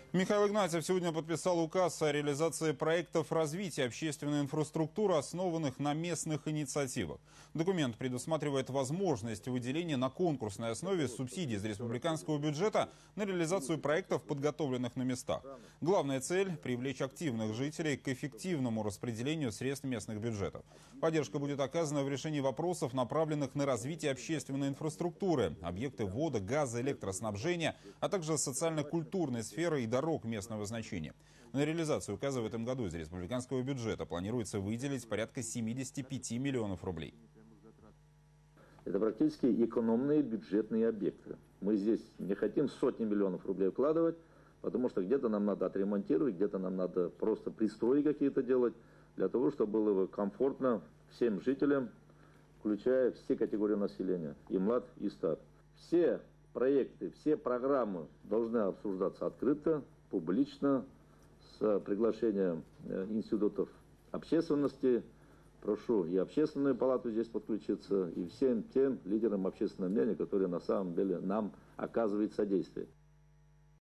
Михаил Игнатьев сегодня подписал указ о реализации проектов развития общественной инфраструктуры, основанных на местных инициативах. Документ предусматривает возможность выделения на конкурсной основе субсидий из республиканского бюджета на реализацию проектов, подготовленных на местах. Главная цель – привлечь активных жителей к эффективному распределению средств местных бюджетов. Поддержка будет оказана в решении вопросов, направленных на развитие общественной инфраструктуры, объекты вода, газа, электроснабжения, а также социально-культурной сферы и дорог местного значения. На реализацию указа в этом году из республиканского бюджета планируется выделить порядка 75 миллионов рублей. Это практически экономные бюджетные объекты. Мы здесь не хотим сотни миллионов рублей вкладывать, потому что где-то нам надо отремонтировать, где-то нам надо просто пристрои какие-то делать, для того, чтобы было бы комфортно всем жителям, включая все категории населения, и млад, и стар. Все проекты, все программы должны обсуждаться открыто, публично, с приглашением институтов общественности. Прошу и общественную палату здесь подключиться, и всем тем лидерам общественного мнения, которые на самом деле нам оказывают содействие.